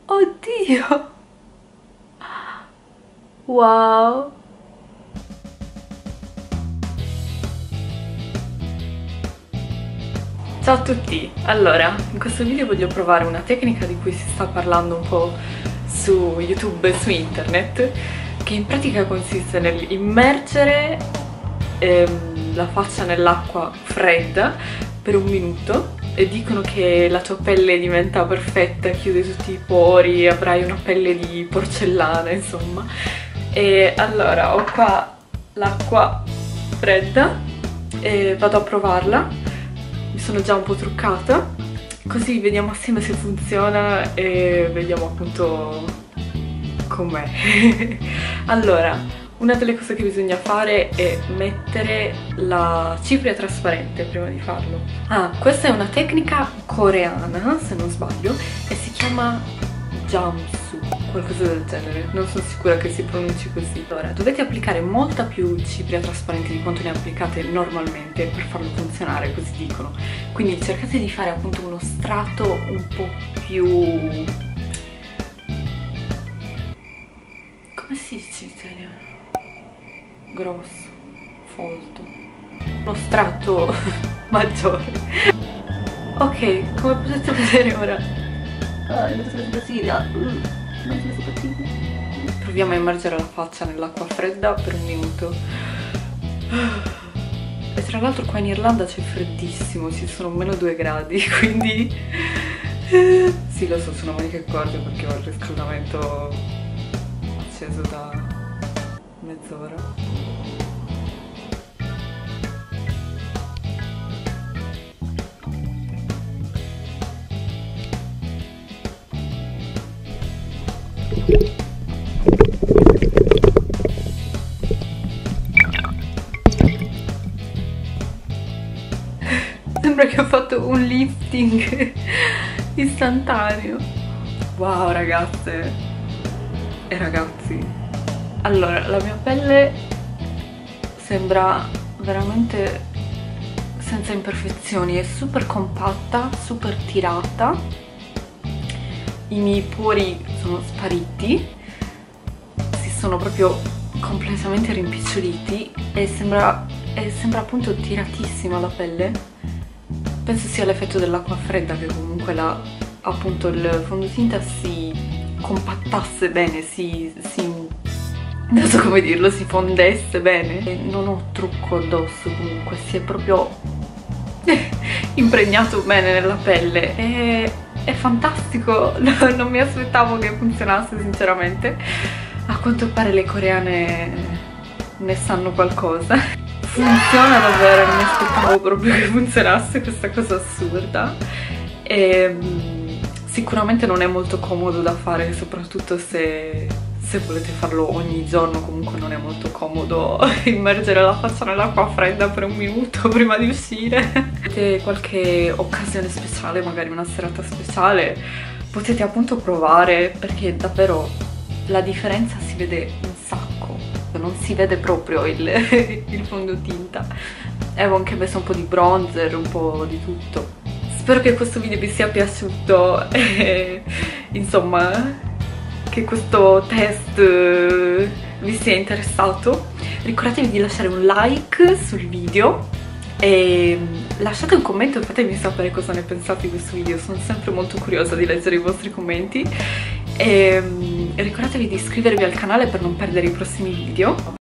Oddio! Wow! Ciao a tutti! Allora, in questo video voglio provare una tecnica di cui si sta parlando un po' su YouTube e su internet, che in pratica consiste nell'immergere la faccia nell'acqua fredda per un minuto e dicono che la tua pelle diventa perfetta, chiude tutti i pori, avrai una pelle di porcellana, insomma. E allora ho qua l'acqua fredda e vado a provarla. Mi sono già un po' truccata, così vediamo assieme se funziona e vediamo appunto com'è. Allora, una delle cose che bisogna fare è mettere la cipria trasparente prima di farlo. Questa è una tecnica coreana, se non sbaglio, e si chiama Jamsu, qualcosa del genere, non sono sicura che si pronunci così. Allora, dovete applicare molta più cipria trasparente di quanto ne applicate normalmente per farlo funzionare, così dicono. Quindi cercate di fare appunto uno strato un po' più... come si dice in italiano? Grosso, folto, uno strato maggiore. Ok, come potete vedere ora, proviamo a immergere la faccia nell'acqua fredda per un minuto. E tra l'altro qua in Irlanda c'è freddissimo, ci sono meno 2 gradi, quindi sì, lo so, sono maniche corte perché ho il riscaldamento acceso da mezz'ora. Sembra che ho fatto un lifting istantaneo. Wow, ragazze e ragazzi, allora la mia pelle sembra veramente senza imperfezioni, è super compatta, super tirata, i miei pori sono spariti, si sono proprio completamente rimpiccioliti e sembra appunto tiratissima la pelle. Penso sia l'effetto dell'acqua fredda che comunque appunto il fondotinta si compattasse bene, non so come dirlo, si fondesse bene. E non ho trucco addosso, comunque si è proprio impregnato bene nella pelle. È fantastico, non mi aspettavo che funzionasse sinceramente. A quanto pare le coreane ne sanno qualcosa. Funziona davvero, non mi aspettavo proprio che funzionasse questa cosa assurda. E sicuramente non è molto comodo da fare, soprattutto se volete farlo ogni giorno. Comunque non è molto comodo immergere la faccia nell'acqua fredda per un minuto prima di uscire. Avete qualche occasione speciale, magari una serata speciale, potete appunto provare, perché davvero la differenza si vede un sacco. Non si vede proprio il fondotinta. Avevo anche messo un po' di bronzer, un po' di tutto. Spero che questo video vi sia piaciuto e insomma che questo test vi sia interessato. Ricordatevi di lasciare un like sul video e lasciate un commento e fatemi sapere cosa ne pensate di questo video. Sono sempre molto curiosa di leggere i vostri commenti. E ricordatevi di iscrivervi al canale per non perdere i prossimi video.